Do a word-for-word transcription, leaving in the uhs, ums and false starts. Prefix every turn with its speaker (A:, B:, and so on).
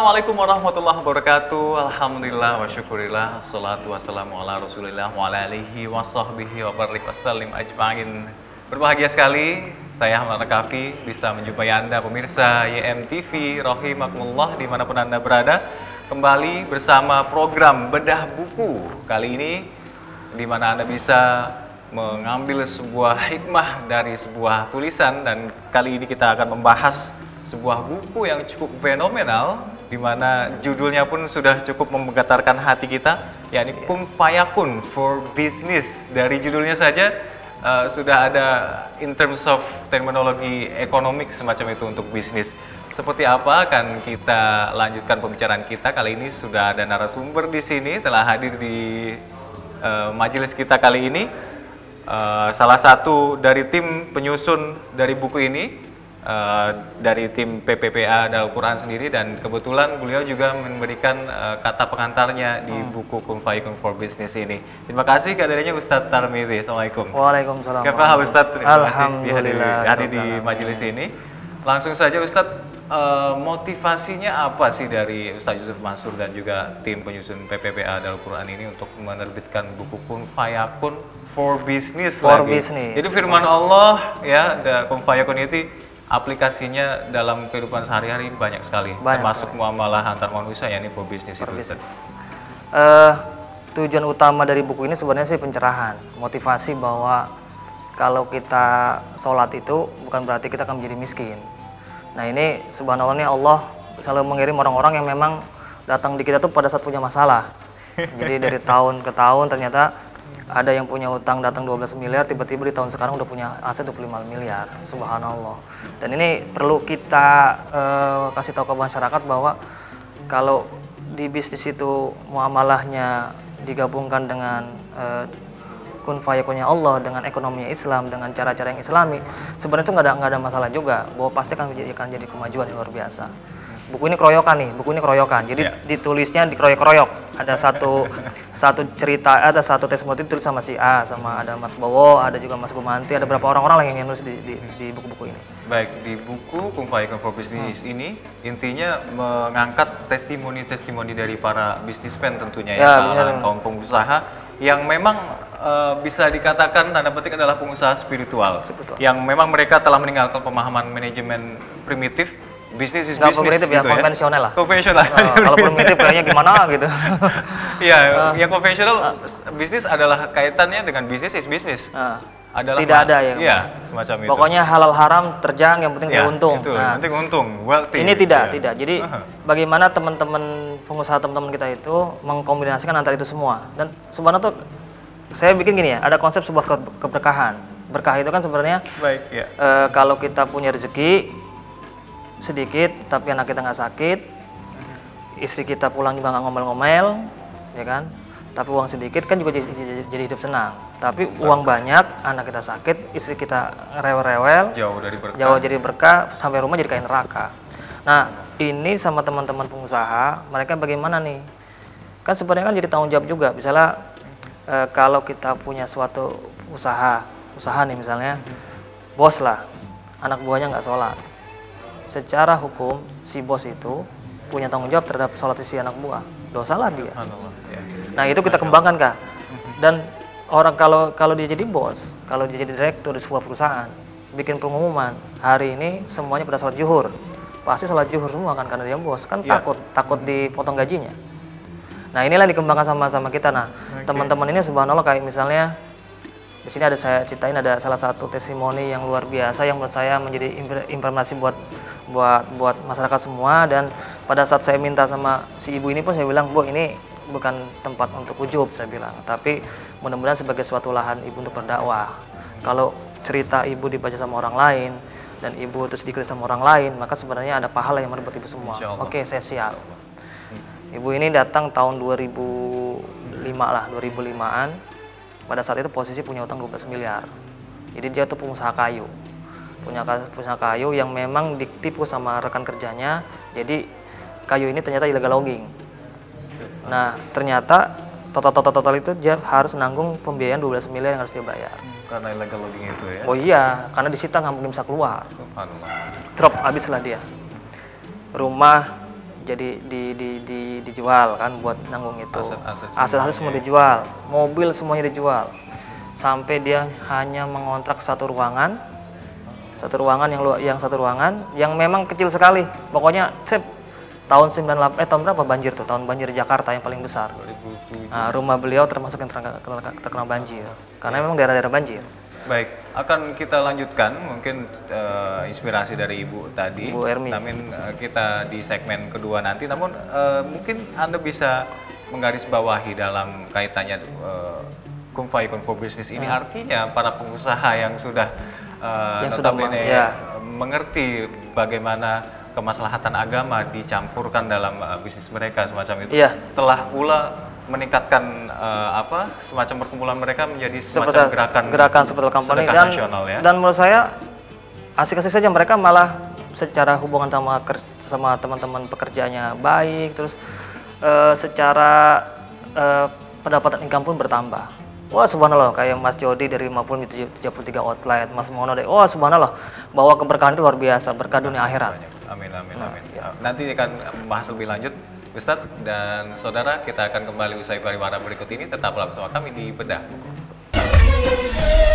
A: Assalamualaikum warahmatullahi wabarakatuh. Alhamdulillah wa syukurillah. Salatu wassalamu ala rasulillah wa ala alihi wa sahbihi wa barik wassalim ajma'in. Berbahagia sekali saya Ahmad Rakafi bisa menjumpai Anda pemirsa Y M T V rahimakumullah dimanapun Anda berada. Kembali bersama program Bedah Buku. Kali ini di mana Anda bisa mengambil sebuah hikmah dari sebuah tulisan, dan kali ini kita akan membahas sebuah buku yang cukup fenomenal, di mana judulnya pun sudah cukup menggetarkan hati kita, yakni Kun Fayakun for Business. Dari judulnya saja uh, sudah ada in terms of terminologi ekonomik semacam itu untuk bisnis. Seperti apa akan kita lanjutkan pembicaraan kita. Kali ini sudah ada narasumber di sini, telah hadir di uh, majelis kita kali ini. Uh, salah satu dari tim penyusun dari buku ini, Uh, dari tim P P P A Al-Quran sendiri, dan kebetulan beliau juga memberikan uh, kata pengantarnya di hmm. buku Kun Fayakun for Business ini. Terima kasih kehadirannya Ustadz Tarmizi. Assalamualaikum.
B: Waalaikumsalam.
A: Kepala Ustadz, terima
B: Alhamdulillah,
A: kasih hadir di majelis ini. Langsung saja Ustadz, uh, motivasinya apa sih dari Ustadz Yusuf Mansur dan juga tim penyusun P P P A Al-Quran ini untuk menerbitkan buku Kun Fayakun for Business
B: for
A: lagi?
B: Business.
A: Jadi firman Allah ya, Kun Fayakun itu aplikasinya dalam kehidupan sehari-hari banyak sekali,
B: banyak
A: termasuk
B: sekali.
A: muamalah antar manusia, yakni for business
B: for
A: itu.
B: business. Uh, tujuan utama dari buku ini sebenarnya sih pencerahan, motivasi bahwa kalau kita sholat itu bukan berarti kita akan menjadi miskin. Nah ini subhanallah, Allah selalu mengirim orang-orang yang memang datang di kita tuh pada saat punya masalah. Jadi dari tahun ke tahun ternyata ada yang punya utang datang dua belas miliar, tiba-tiba di tahun sekarang udah punya aset dua puluh lima miliar, subhanallah. Dan ini perlu kita uh, kasih tahu ke masyarakat bahwa kalau di bisnis itu muamalahnya digabungkan dengan uh, kun fayakunnya Allah, dengan ekonominya Islam, dengan cara-cara yang Islami, sebenarnya itu nggak ada nggak ada masalah juga, bahwa pasti akan menjadi, akan jadi kemajuan yang luar biasa. Buku ini keroyokan nih, buku ini keroyokan. Jadi yeah. ditulisnya dikeroyok-keroyok. Ada satu satu cerita, ada satu testimoni ditulis sama si A, sama ada Mas Bowo, ada juga Mas Bumanti, ada beberapa orang-orang yang nulis di, di, di buku-buku ini.
A: Baik, di buku Kun Fayakun for Business hmm. ini intinya mengangkat testimoni-testimoni dari para bisnismen tentunya ya, ya kaum pengusaha yang memang uh, bisa dikatakan tanda petik adalah pengusaha spiritual, spiritual, yang memang mereka telah meninggalkan pemahaman manajemen primitif. Bisnis is bisnis
B: primitif ya,
A: gitu
B: konvensional
A: ya.
B: lah.
A: Konvensional.
B: Uh, kalau primitif kayaknya gimana gitu.
A: Iya, uh, yang konvensional uh, bisnis adalah kaitannya dengan bisnis is bisnis. Uh, adalah
B: tidak ada ya.
A: Iya, semacam itu.
B: Pokoknya halal haram terjang, yang penting ya, saya untung.
A: Itu, nah, penting untung, wealthy.
B: Ini tidak, ya. tidak. Jadi uh -huh. bagaimana teman-teman pengusaha teman-teman kita itu mengkombinasikan antara itu semua. Dan sebenarnya tuh saya bikin gini ya, ada konsep sebuah ke keberkahan. Berkah itu kan sebenarnya
A: baik ya.
B: Uh, kalau kita punya rezeki sedikit tapi anak kita nggak sakit, istri kita pulang juga nggak ngomel-ngomel, ya kan? Tapi uang sedikit kan juga jadi, jadi, jadi hidup senang. Tapi Betul. uang banyak, anak kita sakit, istri kita rewel-rewel,
A: jauh dari berkah,
B: jauh jadi berkah, sampai rumah jadi kayak neraka. Nah ini sama teman-teman pengusaha, mereka bagaimana nih? Kan sebenarnya kan jadi tanggung jawab juga. Misalnya e, kalau kita punya suatu usaha, usaha nih misalnya, bos lah, anak buahnya nggak sholat. Secara hukum si bos itu punya tanggung jawab terhadap sholat si anak buah, dosalah dia. Nah itu kita kembangkan Kak. Dan orang kalau kalau dia jadi bos, kalau dia jadi direktur di sebuah perusahaan, bikin pengumuman hari ini semuanya pada sholat zuhur, pasti sholat zuhur semua kan, karena dia bos kan ya. takut takut dipotong gajinya. Nah inilah dikembangkan sama-sama kita. Nah okay. teman-teman ini subhanallah, kayak misalnya di sini ada saya ceritain, ada salah satu testimoni yang luar biasa yang menurut saya menjadi informasi buat buat buat masyarakat semua. Dan pada saat saya minta sama si ibu ini pun saya bilang, Bu, ini bukan tempat untuk ujub, saya bilang, tapi mudah-mudahan sebagai suatu lahan ibu untuk berdakwah. Kalau cerita ibu dibaca sama orang lain dan ibu terus dikritik sama orang lain, maka sebenarnya ada pahala yang merebut ibu semua. Oke, saya siap. Ibu ini datang tahun dua ribu lima lah, dua ribu limaan. Pada saat itu posisi punya utang dua belas miliar. Jadi dia tuh pengusaha kayu. Punya pengusaha kayu yang memang ditipu sama rekan kerjanya. Jadi kayu ini ternyata illegal logging. Nah, ternyata total-total itu dia harus nanggung pembiayaan dua belas miliar yang harus dia bayar.
A: Karena illegal logging itu ya?
B: Oh iya, karena disita nggak mungkin bisa keluar. Drop, habislah dia. Rumah jadi di, di, di, dijual kan buat nanggung itu.
A: Aset-aset
B: Aset-aset semua dijual, mobil semuanya dijual. Sampai dia hanya mengontrak satu ruangan, satu ruangan yang lu- yang satu ruangan yang memang kecil sekali. Pokoknya cep, tahun sembilan puluh delapan eh tahun berapa banjir tuh? Tahun banjir Jakarta yang paling besar.
A: dua ribu tujuh.
B: Nah, rumah beliau termasuk yang terkena, terkena, terkena banjir. Karena memang daerah-daerah banjir.
A: Baik, akan kita lanjutkan mungkin eh, inspirasi dari Ibu tadi.
B: Ibu Ermi.
A: Namun eh, kita di segmen kedua nanti. Namun eh, mungkin Anda bisa menggarisbawahi dalam kaitannya uh, Kumfai Konfo bisnis ini
B: Hmm.
A: artinya para pengusaha yang sudah eh,
B: Yang sudah
A: notabene
B: meng- ya.
A: mengerti bagaimana kemaslahatan agama dicampurkan dalam uh, bisnis mereka semacam itu,
B: Iya.
A: telah pula meningkatkan uh, apa semacam perkumpulan mereka menjadi semacam
B: Seperti
A: gerakan
B: gerakan seperti company
A: sedekah
B: dan
A: nasional ya.
B: dan menurut saya asik-asik saja, mereka malah secara hubungan sama ker- sama teman-teman pekerjaannya baik, terus eh, secara eh, pendapatan income pun bertambah. Wah subhanallah, kayak Mas Jody dari lima puluh menjadi tiga puluh tiga outlet, Mas Mono dari wah subhanallah, bahwa keberkahan itu luar biasa, berkah dunia akhirat.
A: Amin amin
B: Nah,
A: amin.
B: ya.
A: Nanti akan membahas lebih lanjut Ustadz dan saudara, kita akan kembali usai pariwara berikut ini. Tetaplah bersama kami di Bedah Buku.